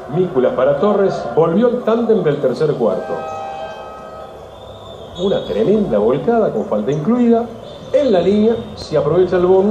Mículas para Torres, volvió el tándem del tercer cuarto. Una tremenda volcada con falta incluida. En la línea, si aprovecha el bonus.